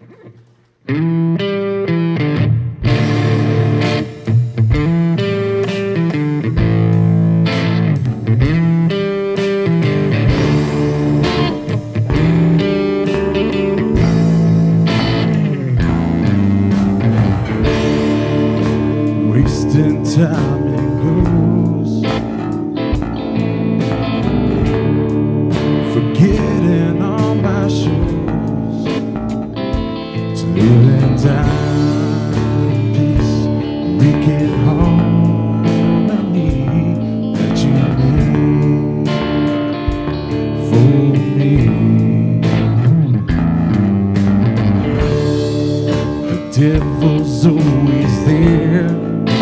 Wasting time it goes, forgetting all my shows, to live and die in peace, making harmony that you made for me. The devil's always there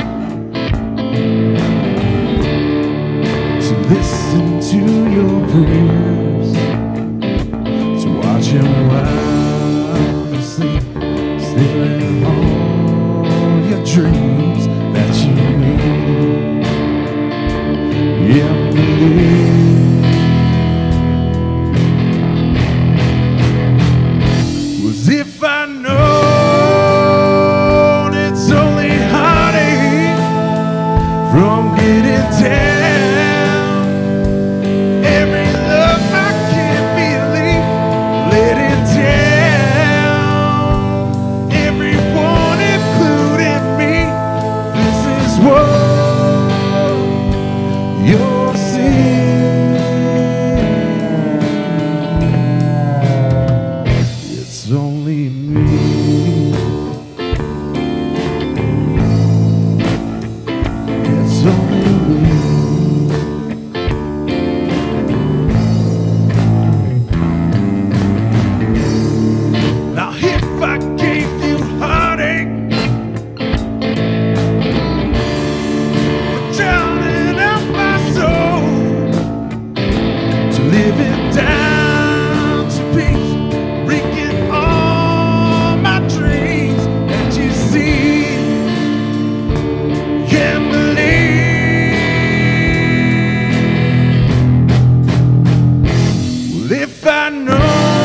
to listen to your prayers, to watch him while you sleep, stealing all your dreams that you made. Yeah, was if I know it's only heartache from getting down, every love I can't believe letting down, everyone including me. This is what you're seeing. It's only me. It's only me. Now if I gave you heartache for drowning out my soul, to live it down to peace, wreaking all my dreams that you see and believe. Well, if I know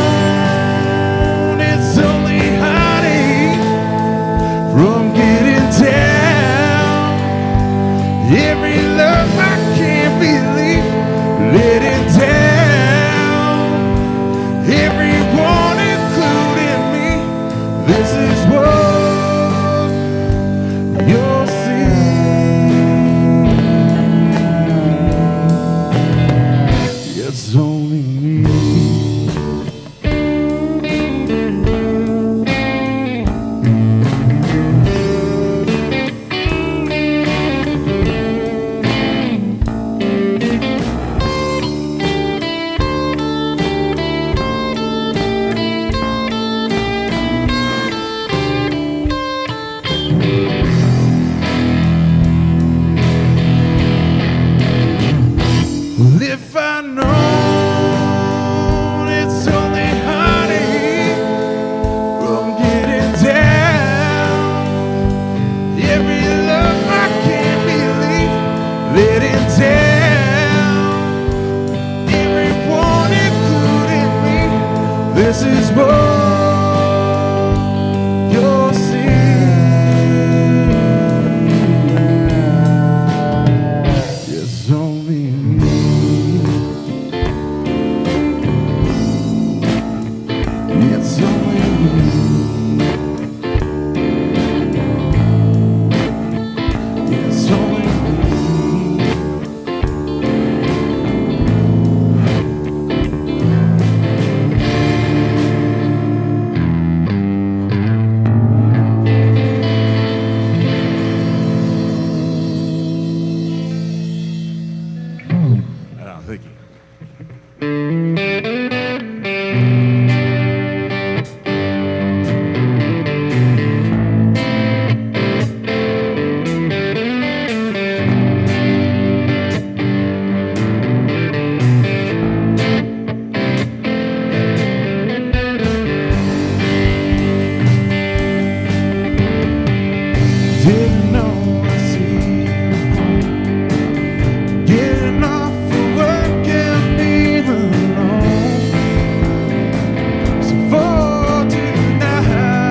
it's only heartache from getting down, every love I can't believe letting down, everyone including me. This is what you're seeing. It's only me. Well, if I know it's only heartache from getting down, every love I can't believe letting down, everyone including me. This is what you're seeing. It's only me. It's only me. It's only me. Thank you. Didn't know I see you home, getting off for work and being alone. So for tonight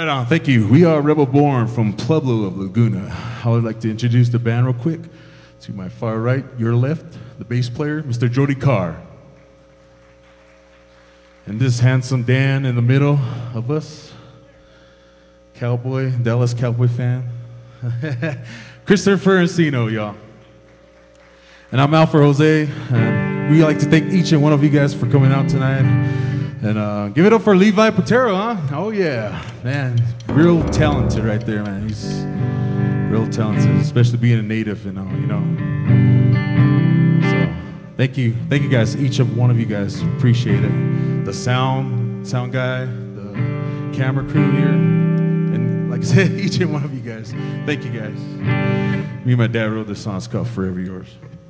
Right on, thank you. We are Rebel Born from Pueblo of Laguna. I would like to introduce the band real quick. To my far right, your left, the bass player, Mr. Jody Carr. And this handsome Dan in the middle of us, Cowboy, Dallas Cowboy fan, Christopher Encino, y'all. And I'm Alfred Jose, and we like to thank each and one of you guys for coming out tonight. And give it up for Levi Patero, huh? Oh yeah, man, real talented right there, man. He's real talented, especially being a native, you know. So thank you guys, each of one of you guys, appreciate it. The sound guy, the camera crew here, and like I said, each and one of you guys, thank you guys. Me and my dad wrote this song, it's called Forever Yours.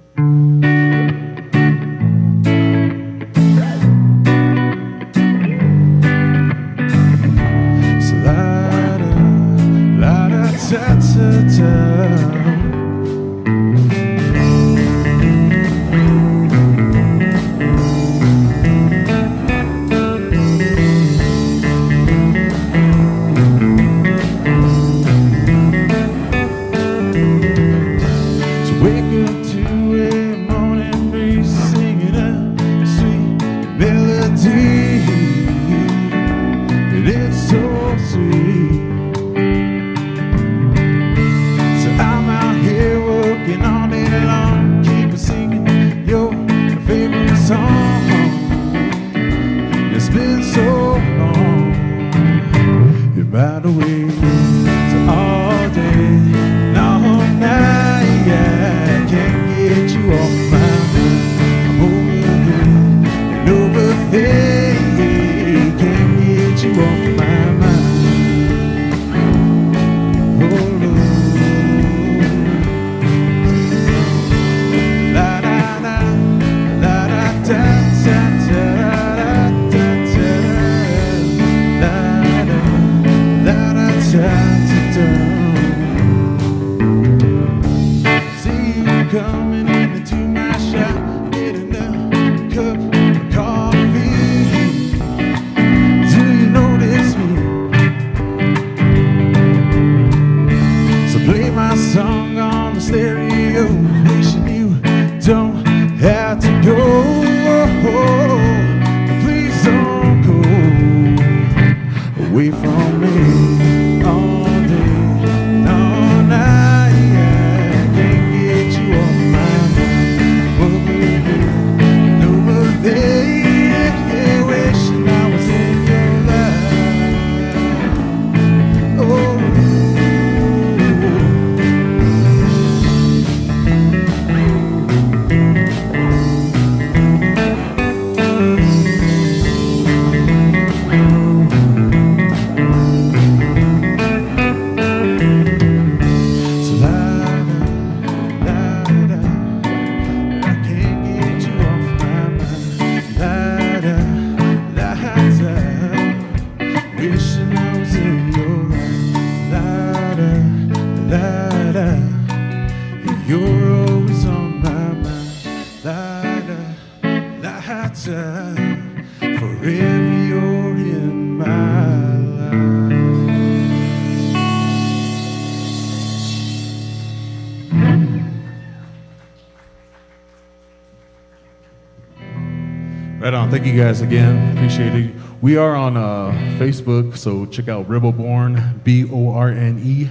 Right on. Thank you guys again. Appreciate it. We are on Facebook, so check out Rebel Born, B-O-R-N-E.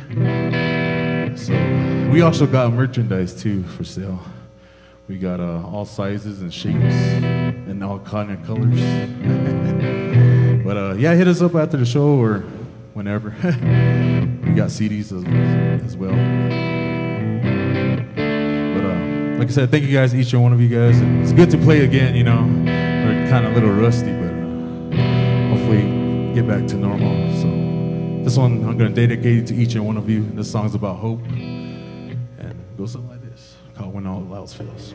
So we also got merchandise too for sale. We got all sizes and shapes and all kind of colors. But yeah, hit us up after the show or whenever. We got CDs as well. But like I said, thank you guys, each and one of you guys. And it's good to play again, you know. We're kind of a little rusty, but hopefully get back to normal. So this one I'm going to dedicate it to each and one of you. This song's about hope. And it goes something like this, called When All Else Fails.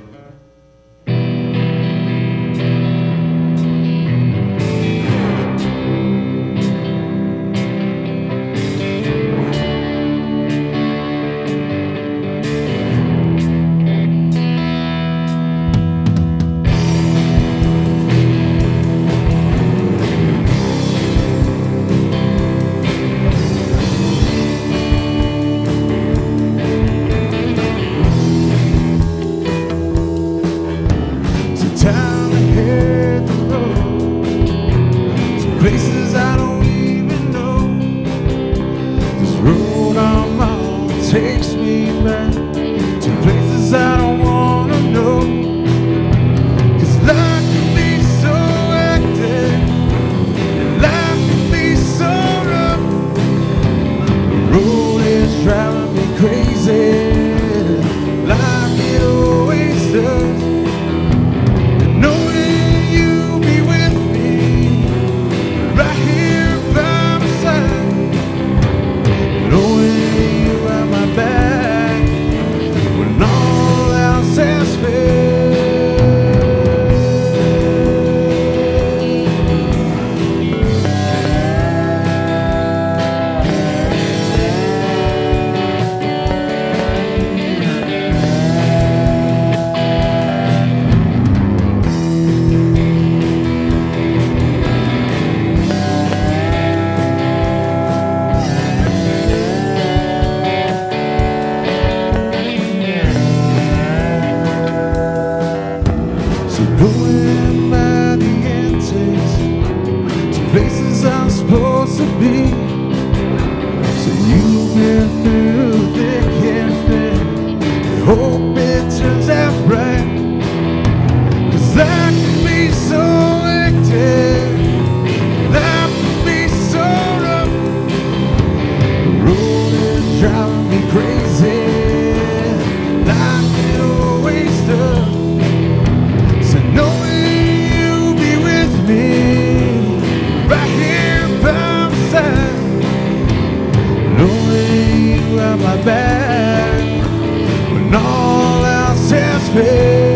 I don't wanna know. 'Cause life can be so hectic, and life can be so rough. The road is driving me crazy, like it always does. And knowing you'll be with me, right here by my side, knowing you have my back when all else has failed. So going by the antics to places I'm supposed to be. So you've been through thick and thin. I hope it turns out right. 'Cause life can be so hectic, life can be so rough. The road is driving me crazy, like it always does. So knowing you'll be with me, right here by my side, knowing you have my back when all else has failed.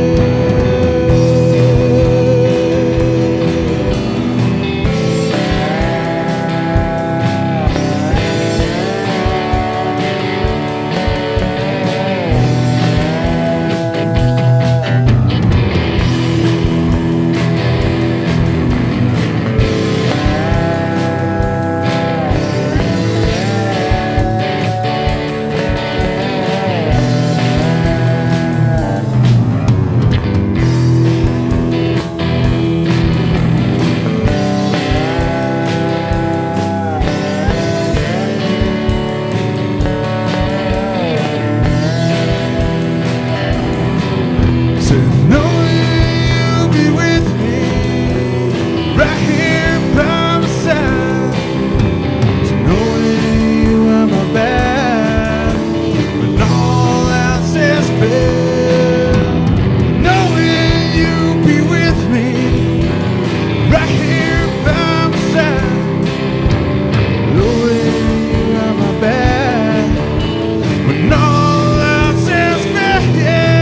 So knowing you'll be with me, right here by my side, so knowing you have my back when all else has failed, knowing you'll be with me, right here by my side, knowing you have my back when all else has failed.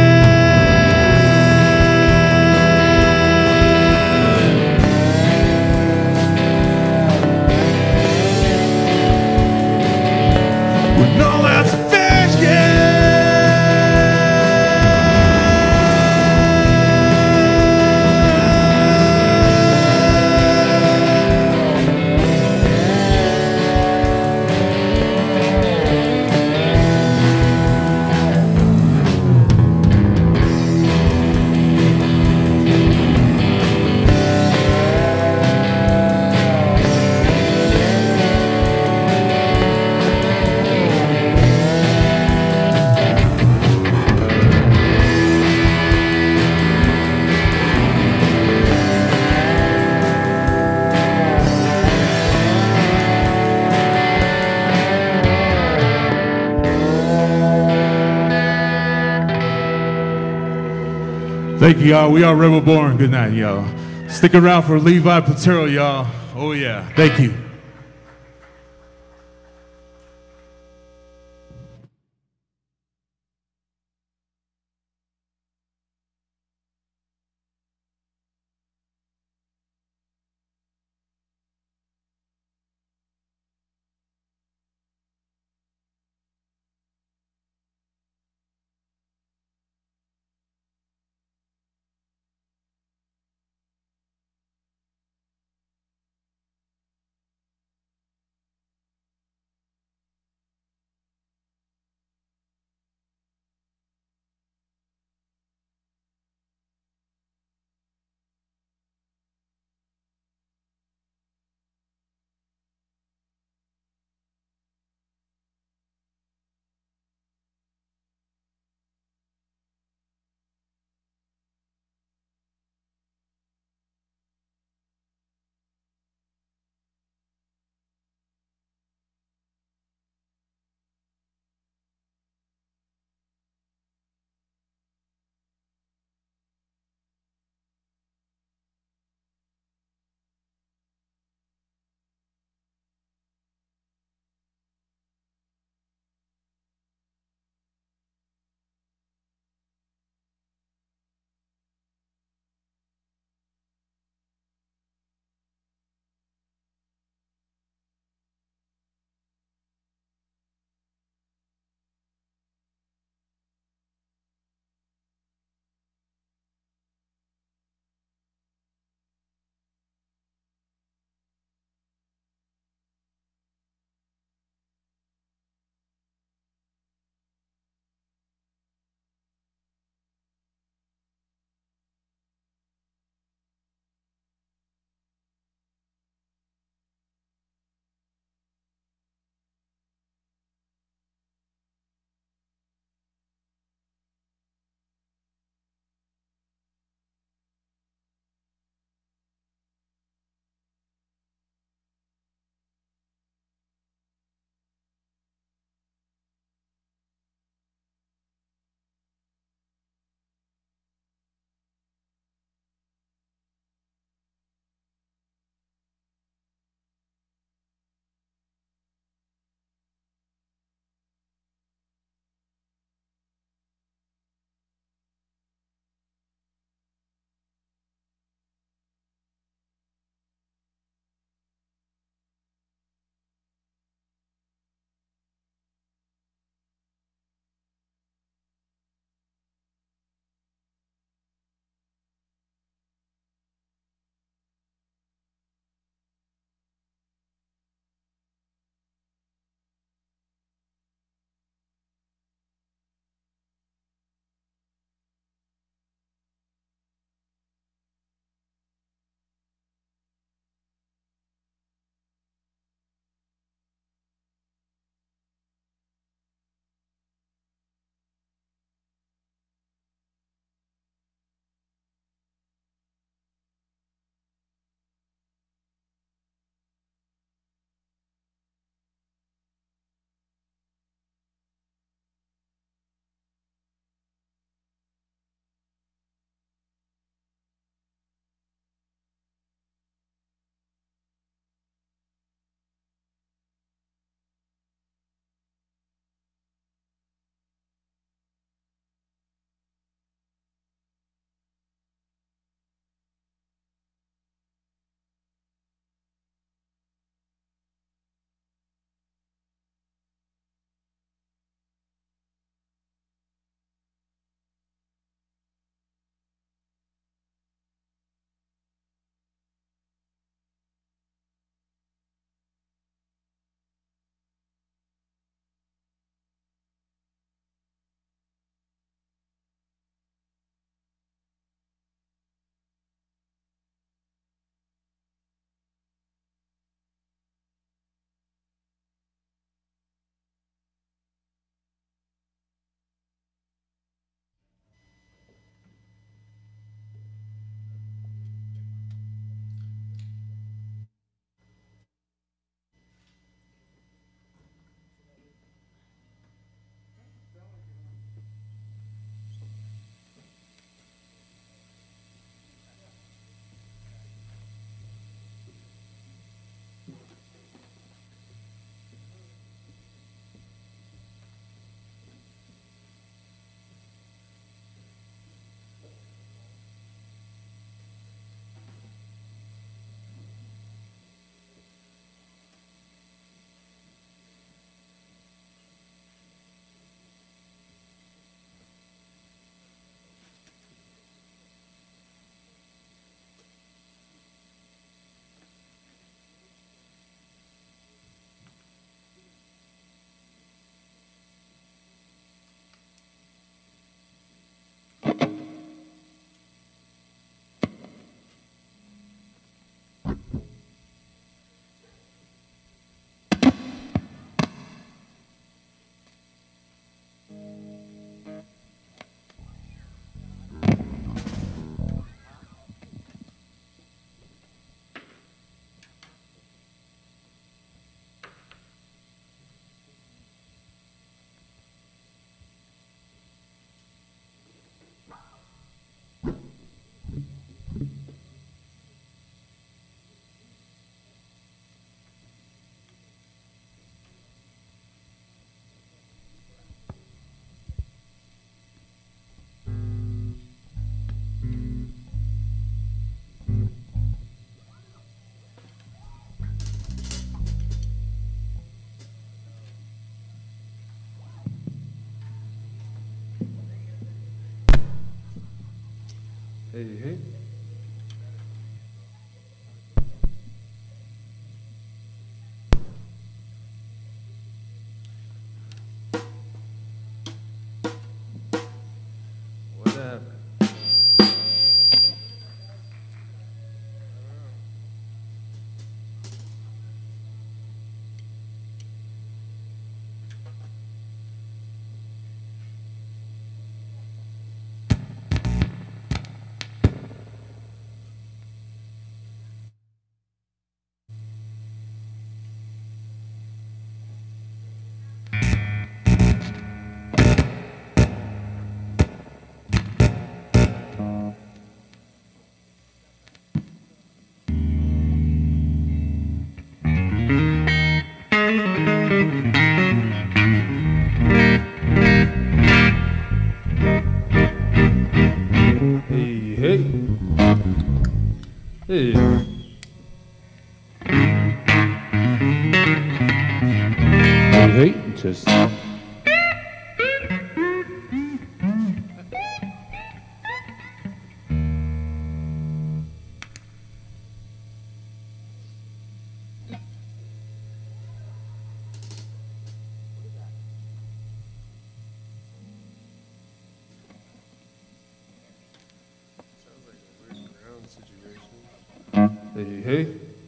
When all else fails, Thank you, y'all. We are Rebel Born. Good night, y'all. Stick around for Levi Patero, y'all. Oh, yeah. Thank you. Hey, hey. What happened? Hey. Hey, just. Hey, hey.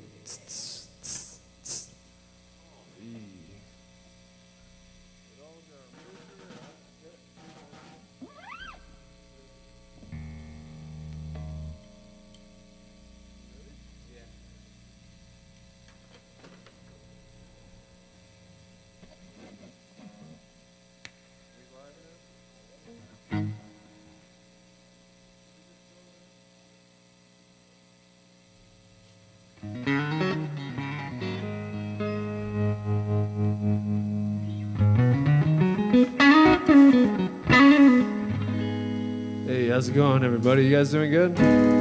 Hey, how's it going, everybody? You guys doing good?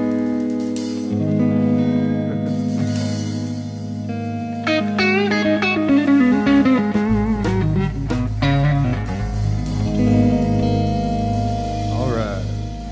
All right.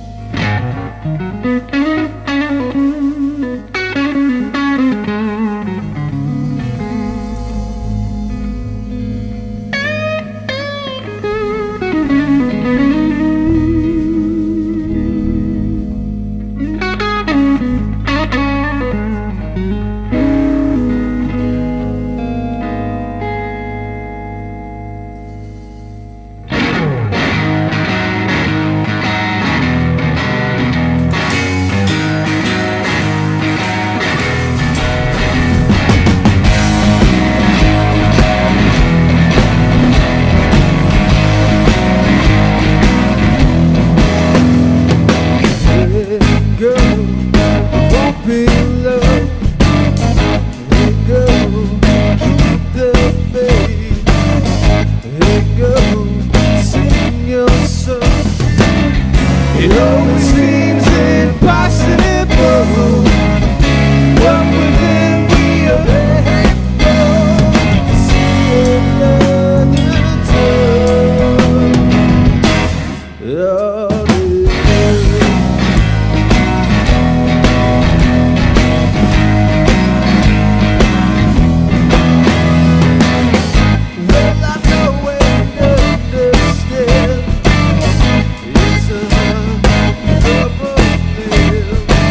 It always seems impossible. What within we are able to see another time. Oh, well, I know and understand. It's a trouble.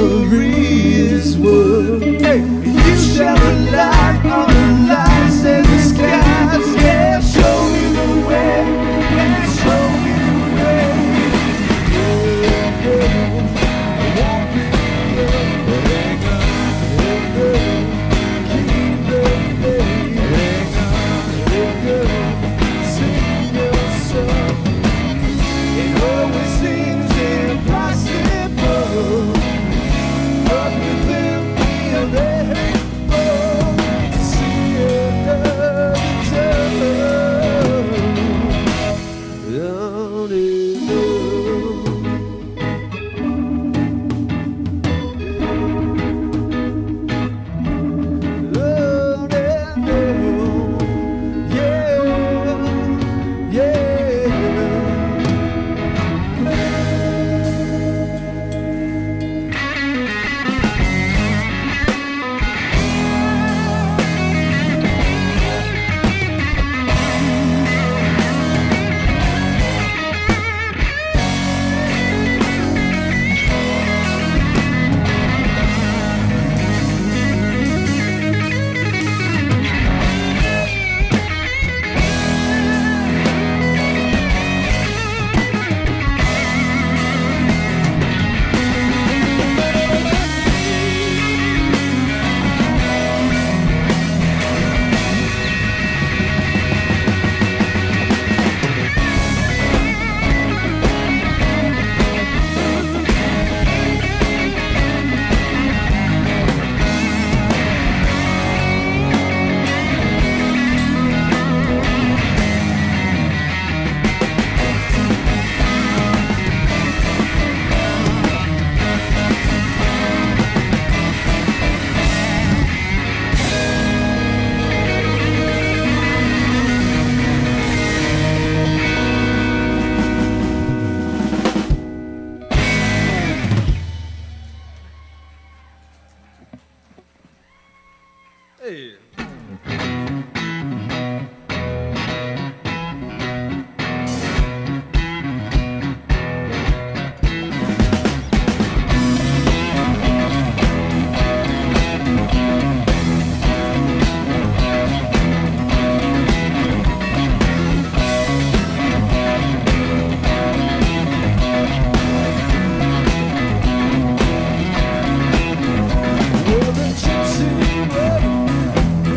glorious world. Hey, you shall rely on the lights and the skies. Yeah, show me the way, yeah, show me the way. Yeah, yeah, I won't be alone. Keep the faith. Sing your song. It always seems impossible, but with him we'll able to see another turn. On and on, yeah, yeah. Hey. Well, the gypsy road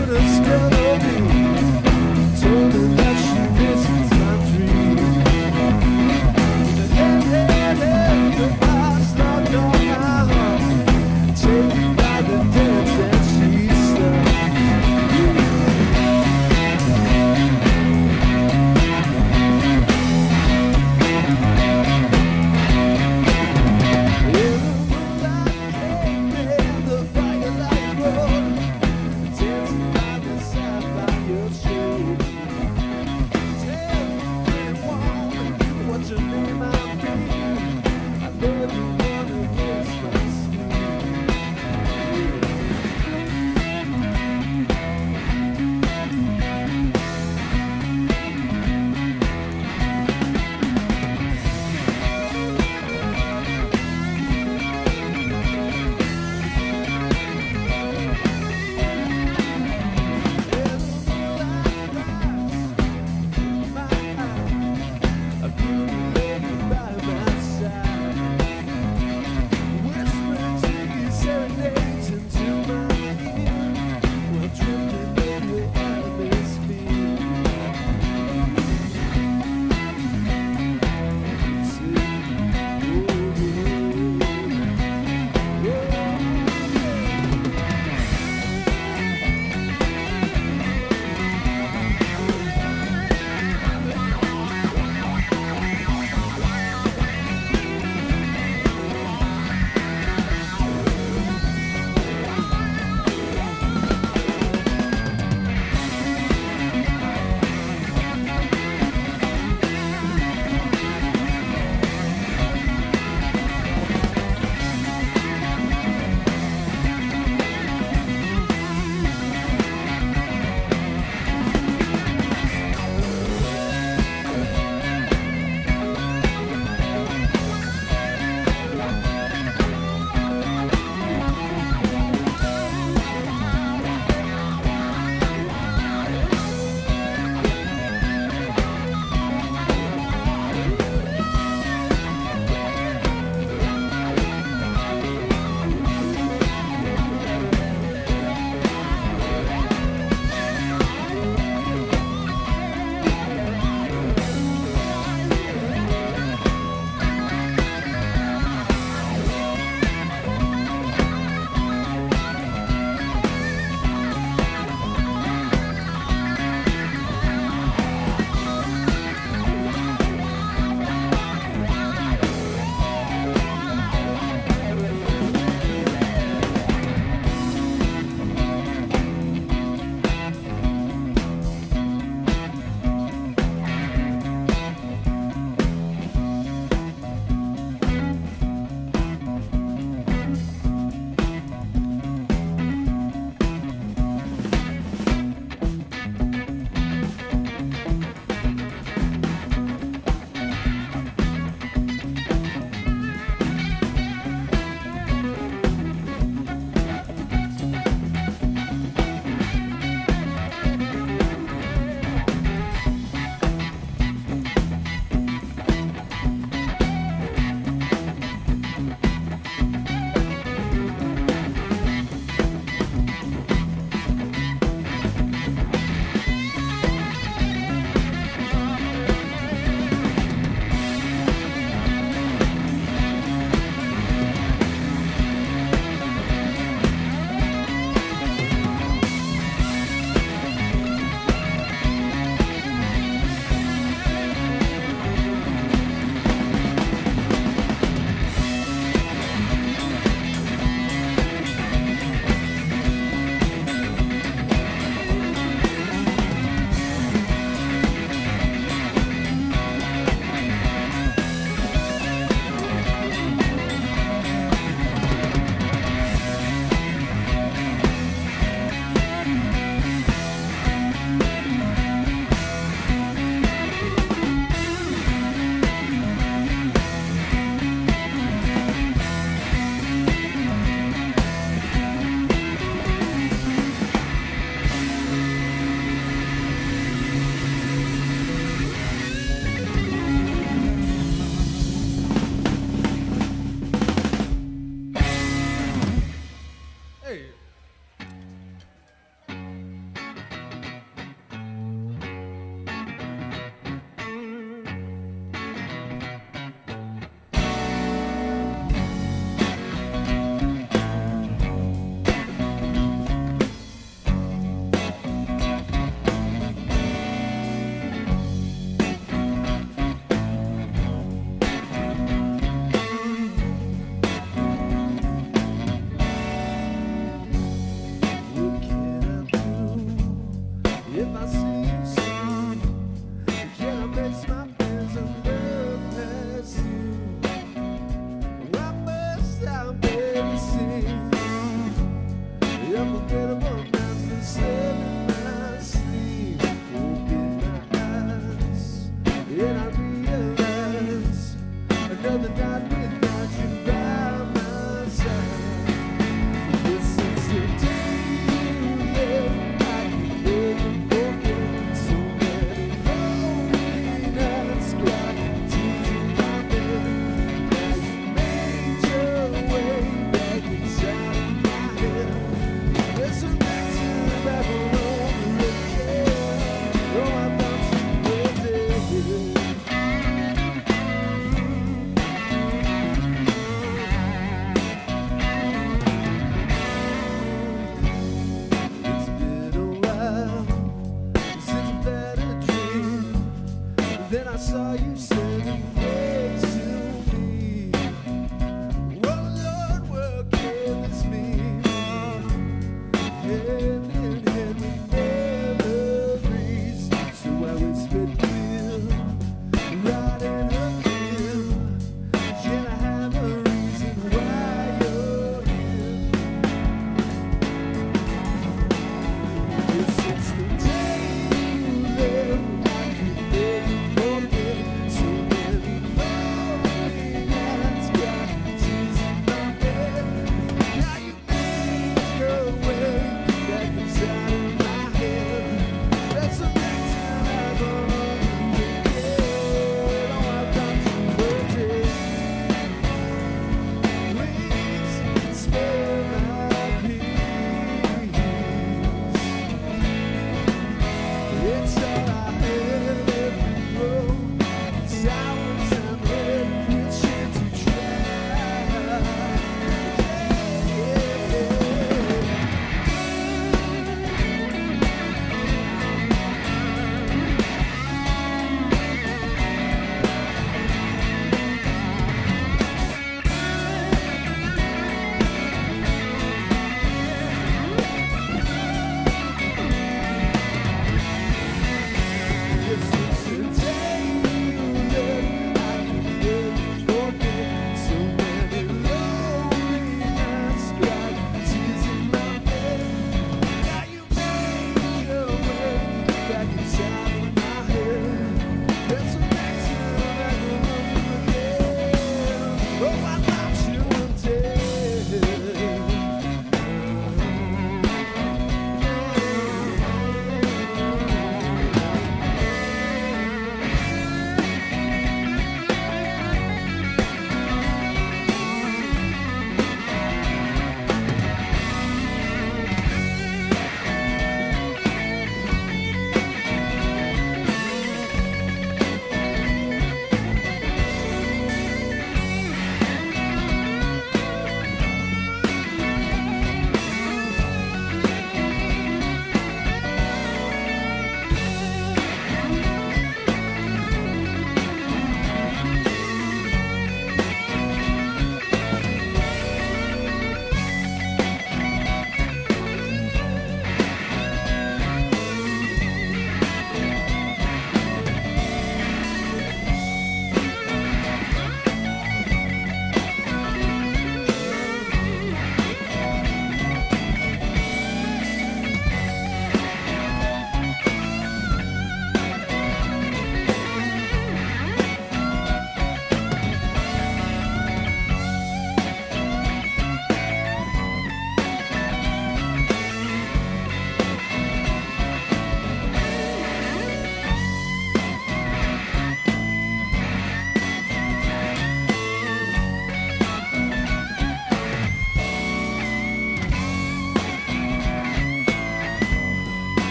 see unforgettable nights and slept in my sleep. Open my eyes and I realize another night without you by my side. This is the day you left. I can never forget so many lonely nights crying tears in my bed. Now you made your way back inside of my head. There's a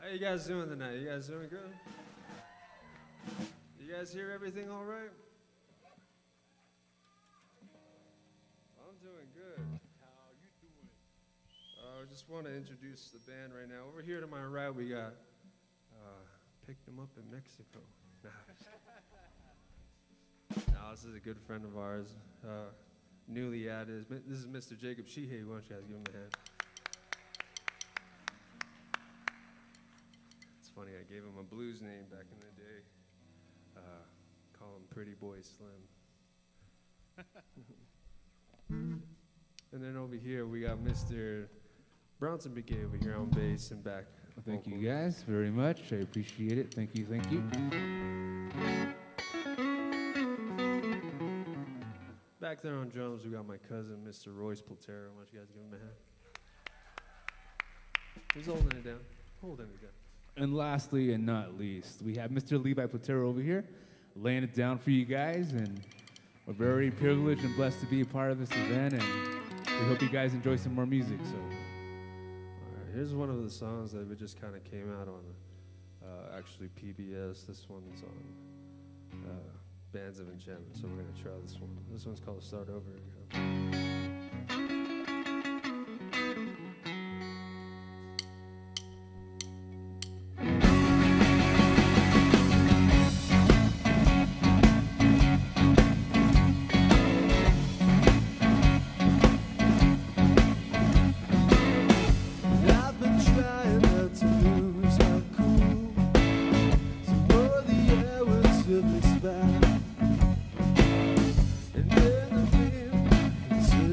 How you guys doing tonight? You guys doing good? You guys hear everything all right? I'm doing good. How you doing? I just want to introduce the band right now. Over here to my right, we got picked them up in Mexico. Nah, this is a good friend of ours, newly added. This is Mr. Jacob Sheehy. Why don't you guys give him a hand? It's funny, I gave him a blues name back in the day. Call him Pretty Boy Slim. And then over here, we got Mr. Bronson Biquet over here on bass and back. Well, thank you guys very much. I appreciate it. Thank you, thank you. Back there on drums, we got my cousin, Mr. Royce Platero. Why don't you guys give him a hand? He's holding it down. Holding it down. And lastly and not least, we have Mr. Levi Platero over here, laying it down for you guys, and we're very privileged and blessed to be a part of this event, and we hope you guys enjoy some more music. So, All right, here's one of the songs that we just kind of came out on, actually PBS. This one's on Bands of Enchantment, so we're gonna try this one. This one's called Start Over Again. I've been trying not to lose my cool, so for the hours of this fight, and then the wind is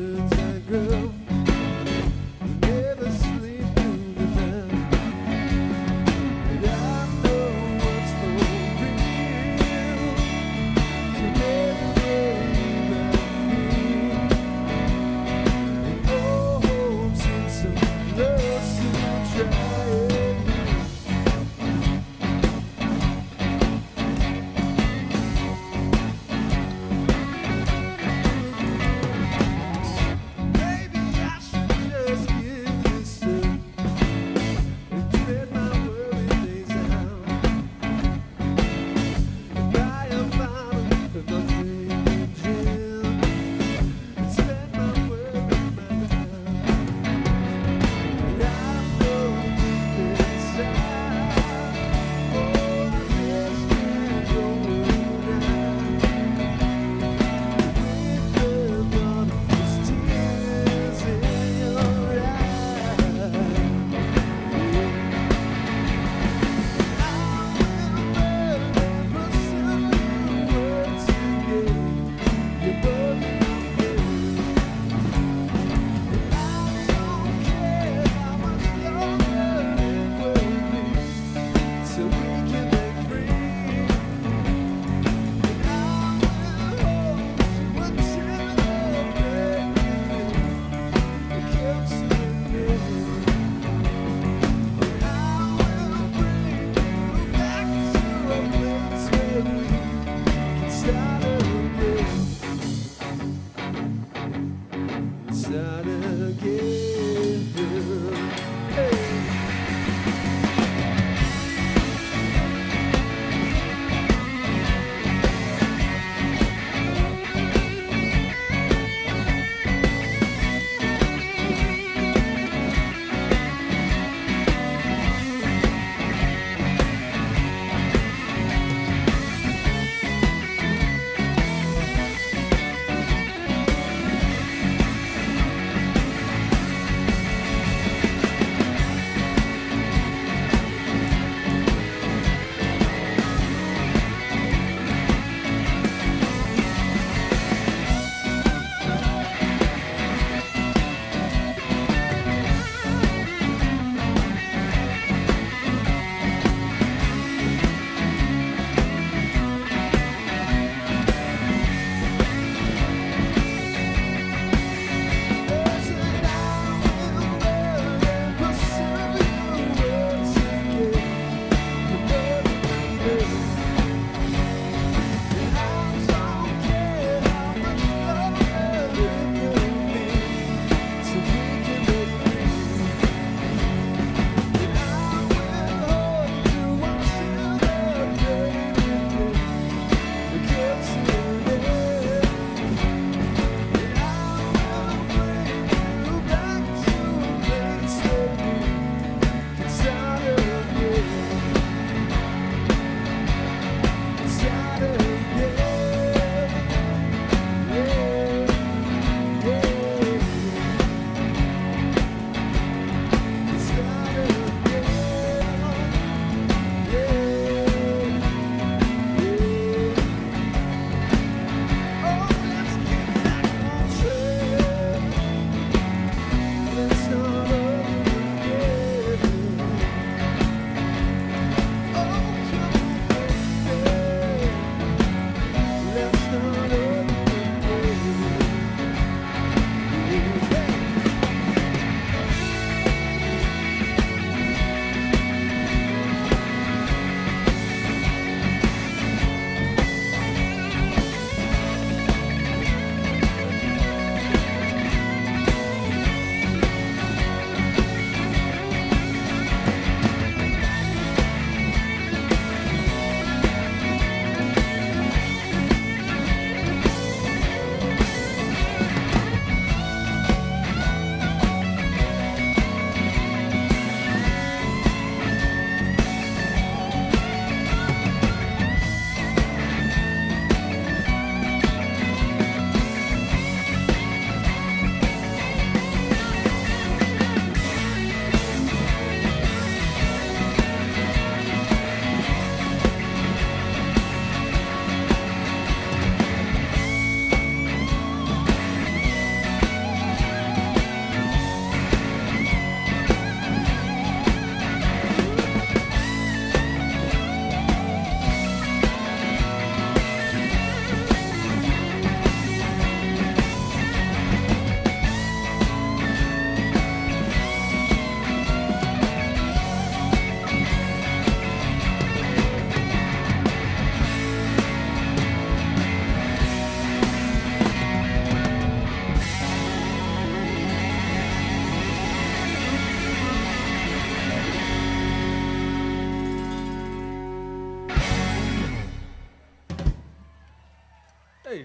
Hey.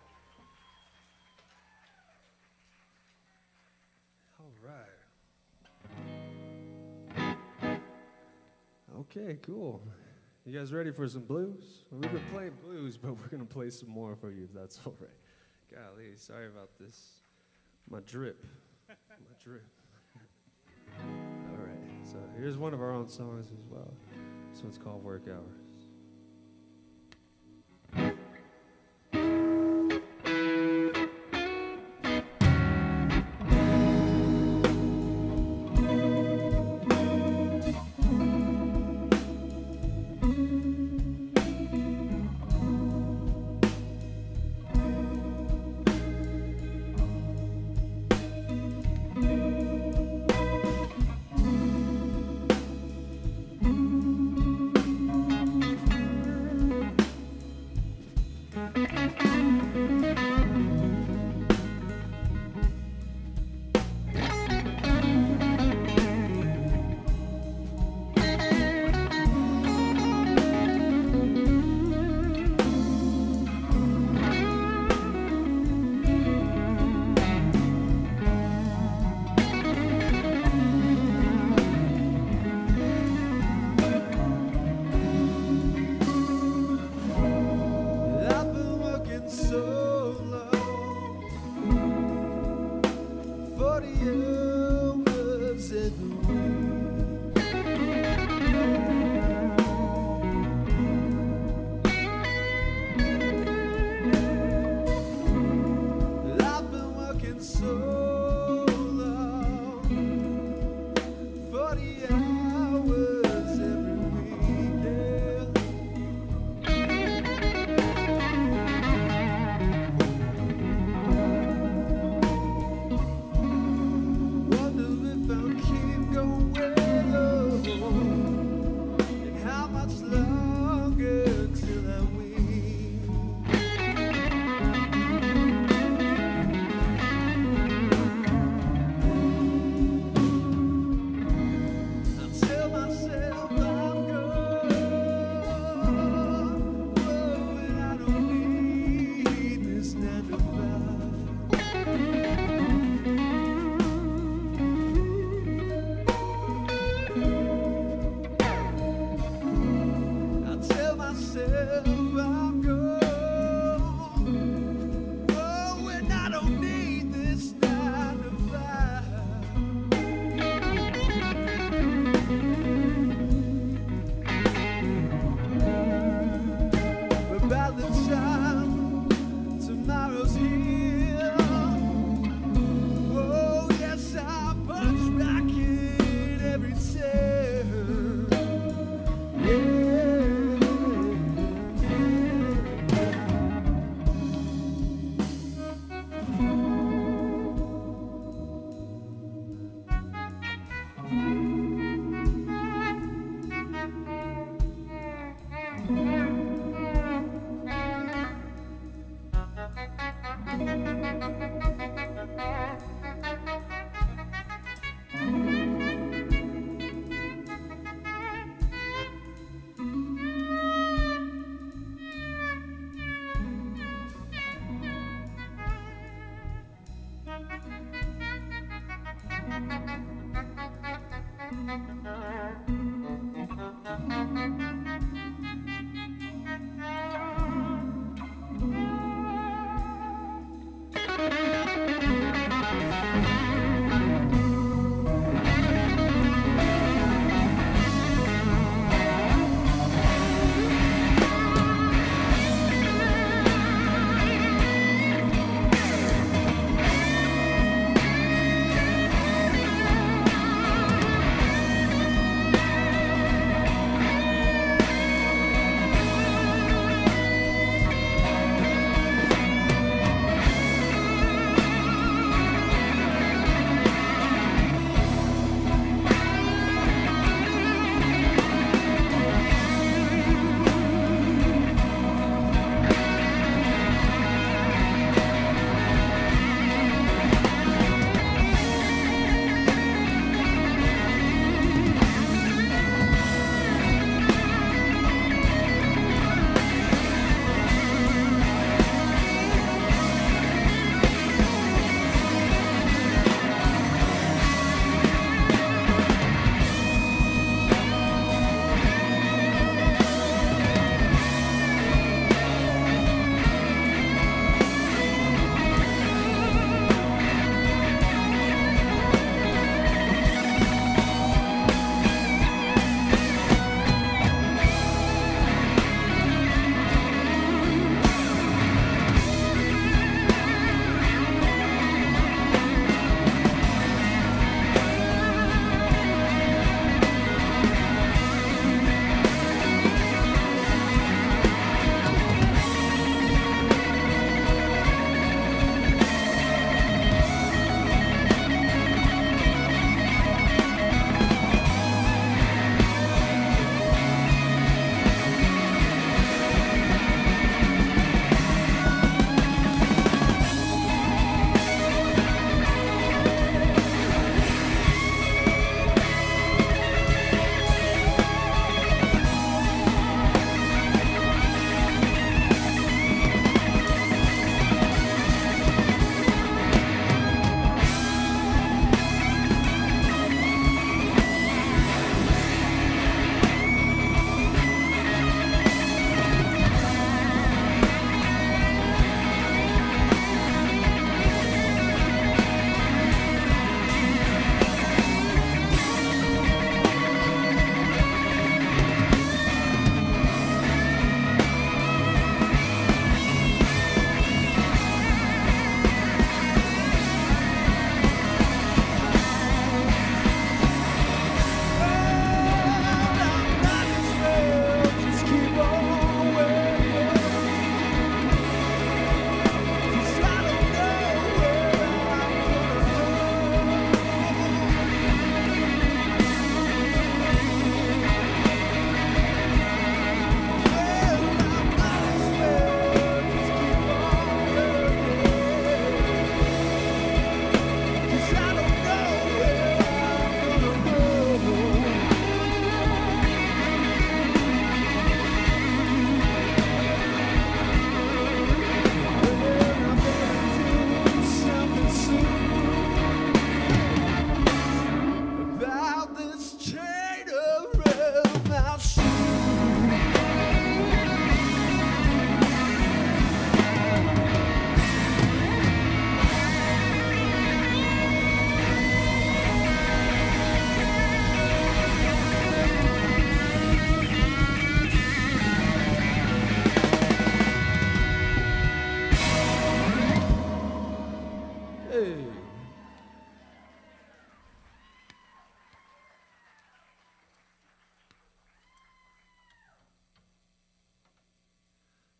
All right. Okay, cool. You guys ready for some blues? Well, we've been playing blues, but we're going to play some more for you if that's all right. Golly, sorry about this. My drip. My drip. All right, so here's one of our own songs as well. This one's called Work Hours.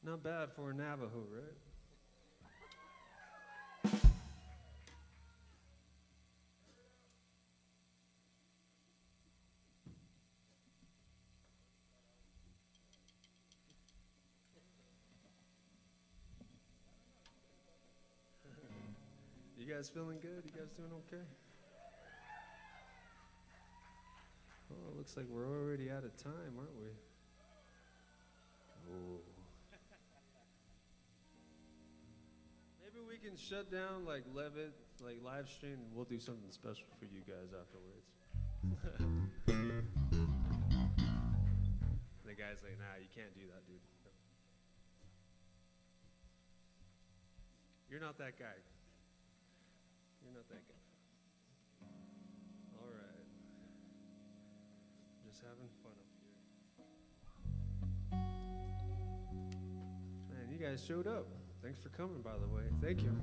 Not bad for a Navajo, right? You guys feeling good? You guys doing okay? Oh, it looks like we're already out of time, aren't we? Oh. Maybe we can shut down like Levitt, like live stream, and we'll do something special for you guys afterwards. The guy's like, nah, you can't do that, dude. You're not that guy. You're not that guy. All right. Just having fun up here. Man, you guys showed up. Thanks for coming, by the way. Thank you.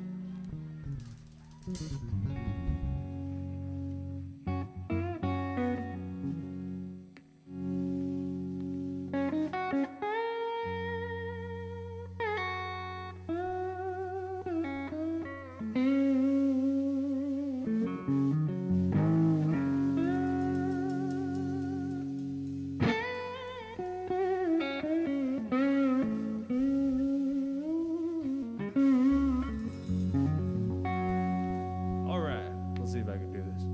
All right. Let's see if I can do this.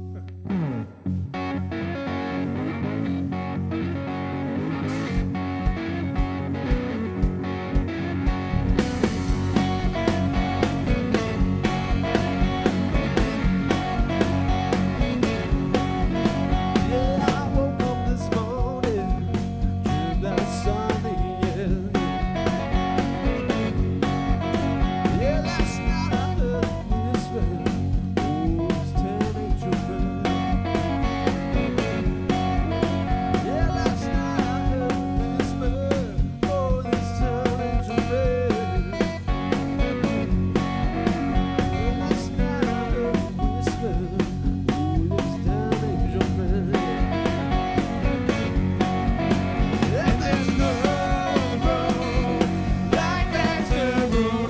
Yeah, I woke up this morning, dreamed I saw the end. Yeah, last night I heard a whisper, oh, it's turning to red. Yeah, last night I heard a whisper, oh, it's turning to red. Yeah, last night I heard a whisper, oh, it's turning to red. And there's no road like that to road.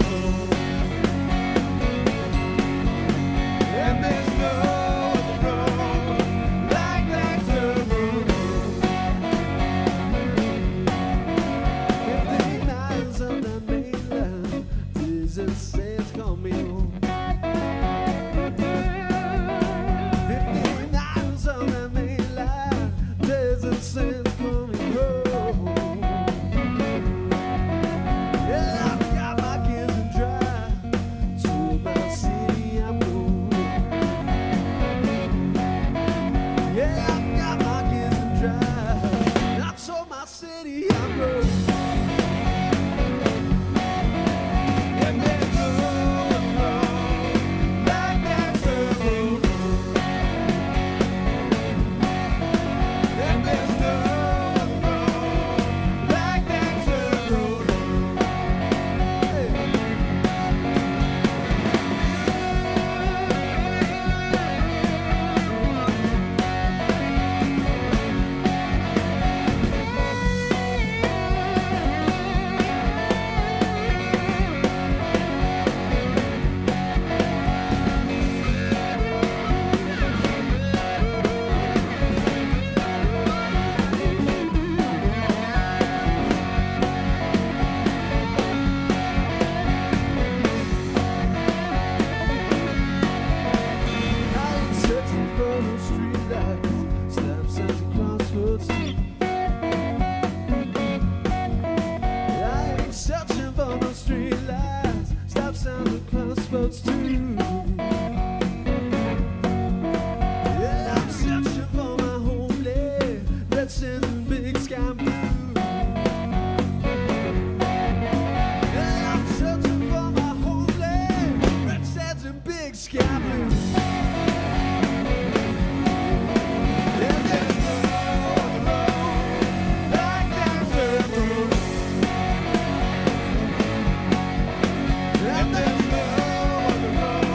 And there's no road like that to road. 15 miles on the mainland, desert sands call me home. 15 miles on the mainland, desert sands call me home. Yeah, I've got my gears and drive to my city I'm going. Yeah, I've got my gears and drive. I told my city I'm going. And there's no road like that to road. And there's no road like that to road. Hey. I'm searching for no streetlights, stop signs and crossroads too. I'm searching for no streetlights, stop signs and crossroads too. Yeah, I'm searching for my homeland, red sands and big sky blue. Yeah, I'm searching for my homeland, red sands and big sky blue. And there's no road like that to road. And there's no road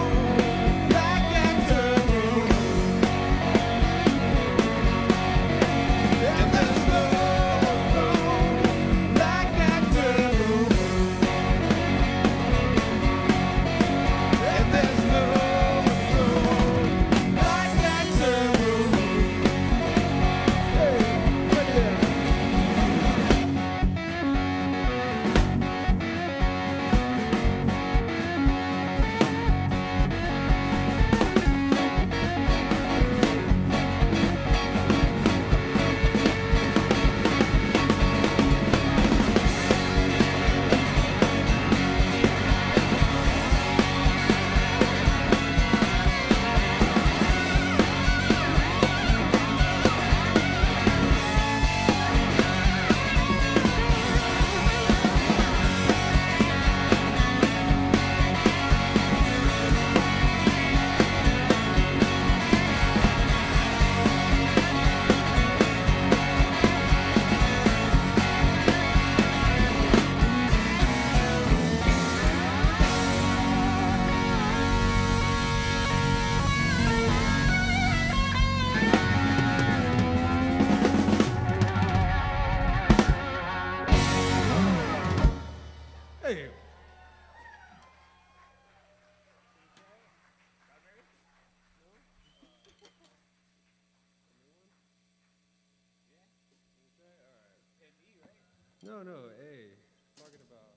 No, A. Talking about.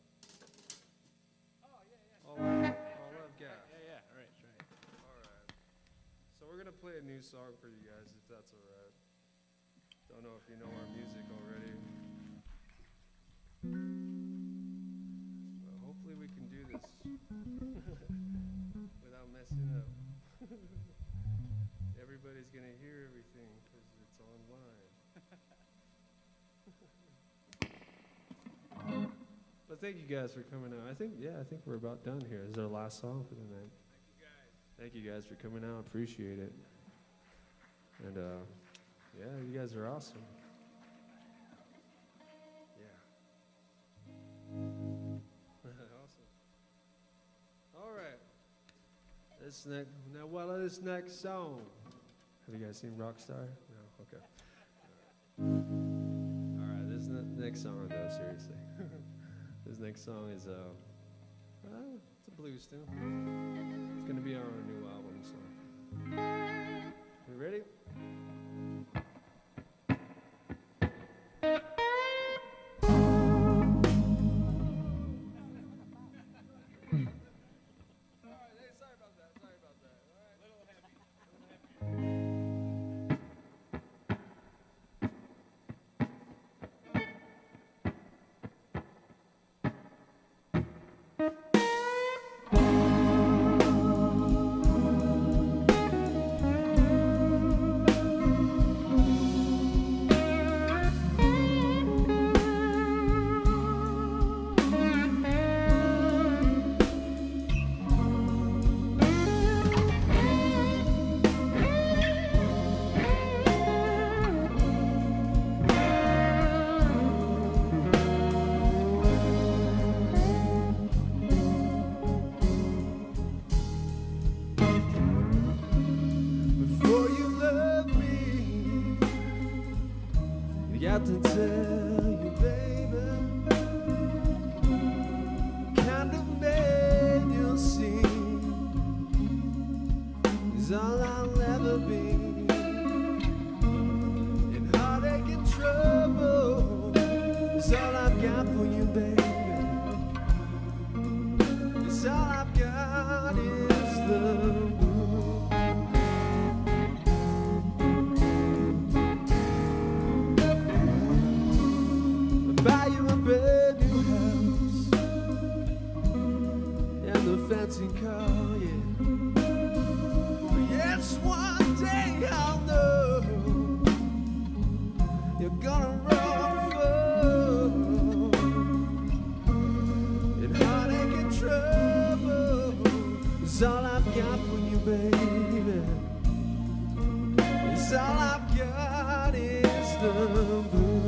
All Love Gas. Yeah, right, right. All right. So we're gonna play a new song for you guys, if that's all right. Don't know if you know our music already. Well, hopefully we can do this without messing up. Everybody's gonna hear everything because it's online. But thank you guys for coming out. I think we're about done here. This is our last song for the night. Thank you guys for coming out. Appreciate it. And yeah, you guys are awesome. Yeah. Awesome. All right. This next song. Have you guys seen Rockstar? No. Okay. All right. This next song, though, seriously. This next song is it's a blues tune. It's gonna be on our new album. So, you ready? Got to tell you, baby, kind of man you'll see is all I'll ever be. And heartache and trouble is all I've got for you, baby. It's all I've got is the buy you a brand new house and a fancy car, yeah. But yes, one day I'll know you're gonna run for and heartache and trouble is all I've got for you, baby. It's all I've got is the blues.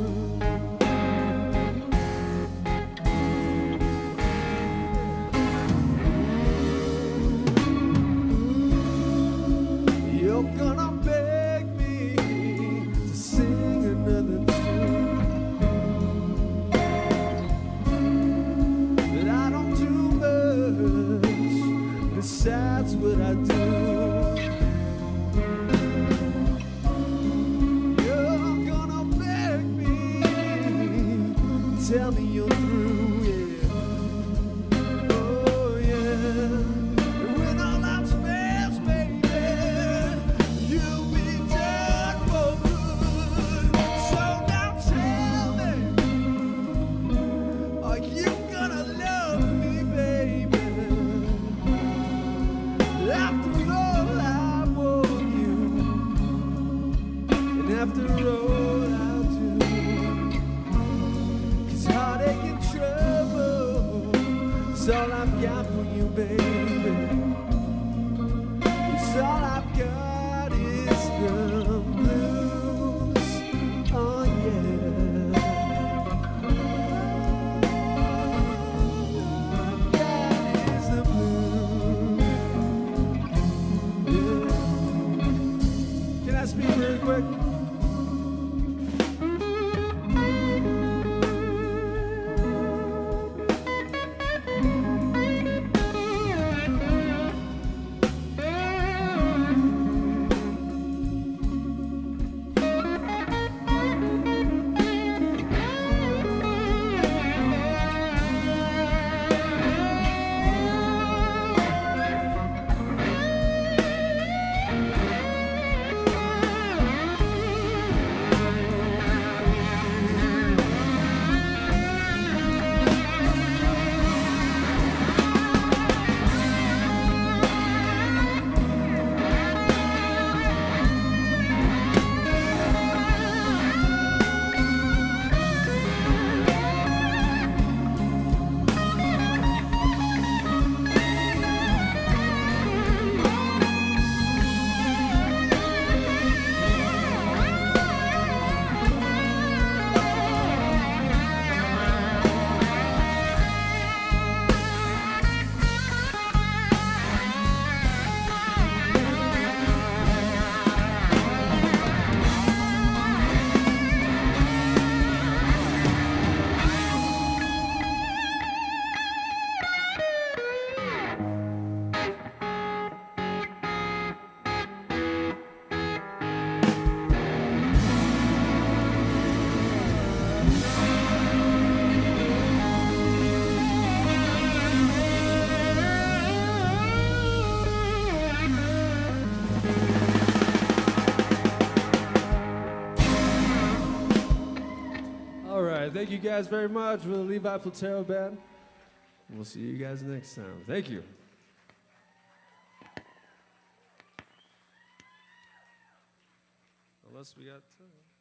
You're gonna beg me to sing another tune, but I don't do much besides what I do. You're gonna beg me, tell me you're through, yeah. Oh yeah. When all I'm spares, baby, you'll be done for good. So now tell me, are you gonna love me, baby? After all I want you, and after all I'll do, 'cause heartache and trouble is all I've got for you, baby. It's all I've got is the blues. Oh yeah. That is the blues. Yeah. Can I speak really quick? Thank you guys very much for the Levi Platero Band. We'll see you guys next time. Thank you. Unless we got time.